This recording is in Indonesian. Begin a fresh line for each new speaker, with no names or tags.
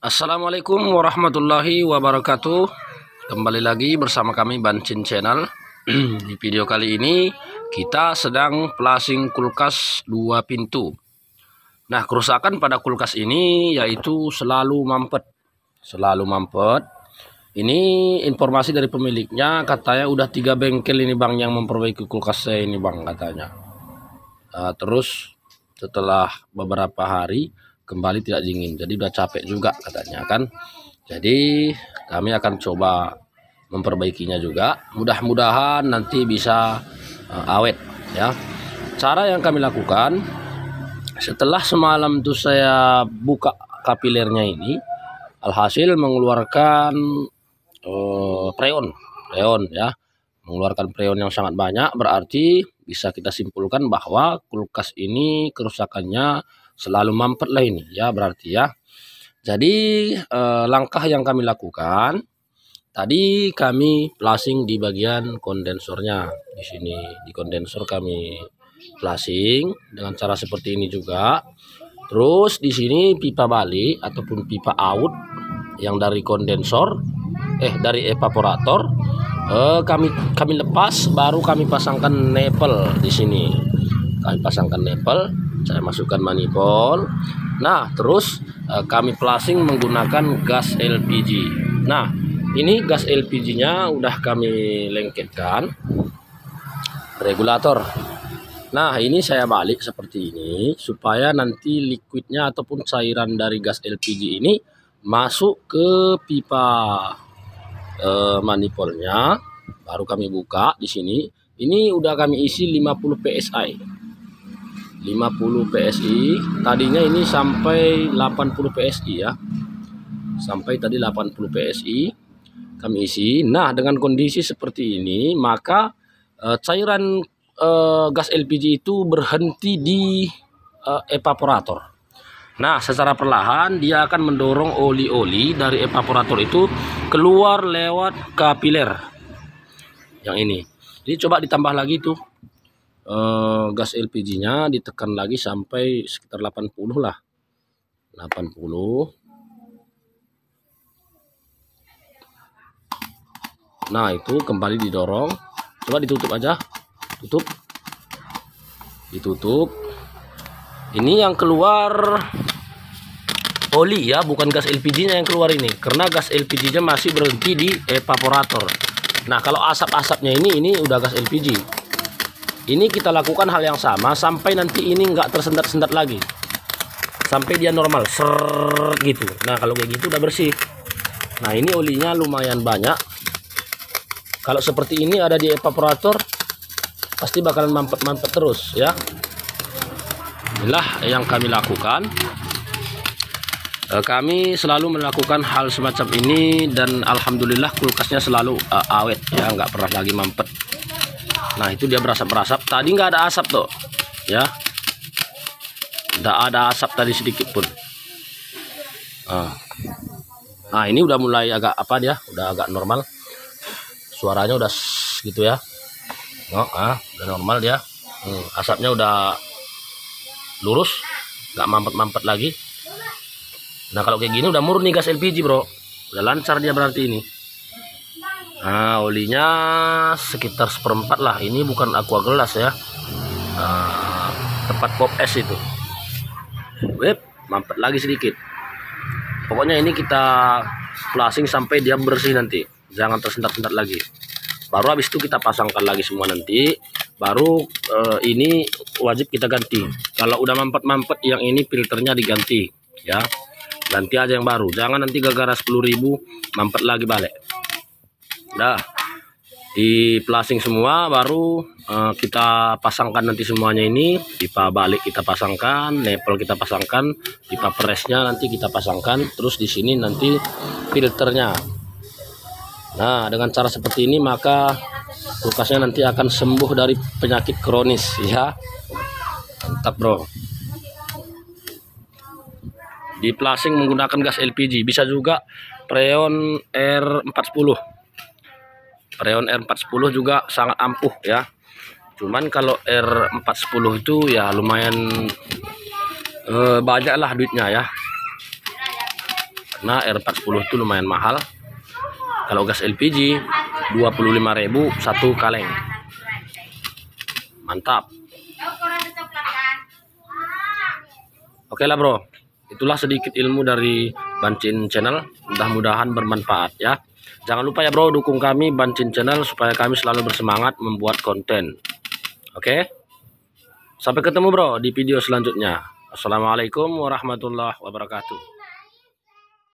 Assalamualaikum warahmatullahi wabarakatuh. Kembali lagi bersama kami Bancin Channel. Di video kali ini kita sedang flashing kulkas 2 pintu. Nah, kerusakan pada kulkas ini yaitu selalu mampet. Ini informasi dari pemiliknya, katanya udah 3 bengkel ini bang yang memperbaiki kulkas saya ini bang, katanya. Terus setelah beberapa hari kembali tidak dingin, jadi udah capek juga katanya kan. Jadi kami akan coba memperbaikinya juga, mudah-mudahan nanti bisa awet ya. Cara yang kami lakukan, setelah semalam tuh saya buka kapilernya ini, alhasil mengeluarkan freon ya, mengeluarkan freon yang sangat banyak. Berarti bisa kita simpulkan bahwa kulkas ini kerusakannya selalu mampet lah ini ya, berarti ya. Jadi langkah yang kami lakukan tadi, kami flashing di bagian kondensornya. Di sini di kondensor kami flashing dengan cara seperti ini juga. Terus di sini pipa balik ataupun pipa out yang dari kondensor dari evaporator kami lepas, baru kami pasangkan nepel di sini. Kami pasangkan nepel, saya masukkan manifold. Nah, terus kami flashing menggunakan gas LPG. Nah, ini gas LPG-nya udah kami lengketkan regulator. Nah, ini saya balik seperti ini supaya nanti liquidnya ataupun cairan dari gas LPG ini masuk ke pipa manifoldnya. Baru kami buka di sini. Ini udah kami isi 50 PSI. 50 PSI. Tadinya ini sampai 80 PSI ya. Sampai tadi 80 PSI kami isi. Nah, dengan kondisi seperti ini, maka cairan gas LPG itu berhenti di evaporator. Nah, secara perlahan dia akan mendorong oli-oli dari evaporator itu keluar lewat kapiler yang ini. Jadi coba ditambah lagi tuh gas LPG-nya, ditekan lagi sampai sekitar 80 lah. 80. Nah, itu kembali didorong. Coba ditutup aja. Ditutup. Ini yang keluar oli ya, bukan gas LPG-nya yang keluar ini, karena gas LPG-nya masih berhenti di evaporator. Nah, kalau asap-asapnya ini udah gas LPG. Ini kita lakukan hal yang sama sampai nanti ini nggak tersendat-sendat lagi, sampai dia normal gitu. Nah, kalau kayak gitu udah bersih. Nah, ini olinya lumayan banyak. Kalau seperti ini ada di evaporator, pasti bakalan mampet-mampet terus ya. Inilah yang kami lakukan. Kami selalu melakukan hal semacam ini dan alhamdulillah kulkasnya selalu awet ya, nggak pernah lagi mampet. Nah, itu dia berasap-berasap. Tadi nggak ada asap tuh ya, nggak ada asap tadi sedikit pun. Nah, ini udah mulai agak udah agak normal. Suaranya udah gitu ya. Udah normal dia. Asapnya udah lurus, nggak mampet-mampet lagi. Nah, kalau kayak gini udah murni gas LPG bro, udah lancar dia berarti ini. Nah, olinya sekitar 1/4 lah. Ini bukan aqua gelas ya, tempat pop es itu. Mampet lagi sedikit. Pokoknya ini kita flashing sampai dia bersih nanti, jangan tersendat-sendat lagi. Baru habis itu kita pasangkan lagi semua nanti. Baru ini wajib kita ganti. Kalau udah mampet-mampet yang ini filternya diganti ya. Ganti aja yang baru. Jangan nanti gara-gara 10.000 mampet lagi balik. Dah di flashing semua, baru kita pasangkan nanti semuanya ini. Pipa balik kita pasangkan, nepel kita pasangkan, pipa presnya nanti kita pasangkan. Terus di sini nanti filternya. Nah, dengan cara seperti ini maka kulkasnya nanti akan sembuh dari penyakit kronis ya. Mantap bro. Di flashing menggunakan gas LPG, bisa juga freon R410. Freon R410 juga sangat ampuh ya. Cuman kalau R410 itu ya lumayan banyak lah duitnya ya. karena R40 itu lumayan mahal. Kalau gas LPG 25.000 satu kaleng. Mantap. Oke lah bro, itulah sedikit ilmu dari Bancin Channel, mudah-mudahan bermanfaat ya. Jangan lupa ya bro, dukung kami Bancin Channel supaya kami selalu bersemangat membuat konten. Oke, sampai ketemu bro di video selanjutnya. Assalamualaikum warahmatullahi wabarakatuh.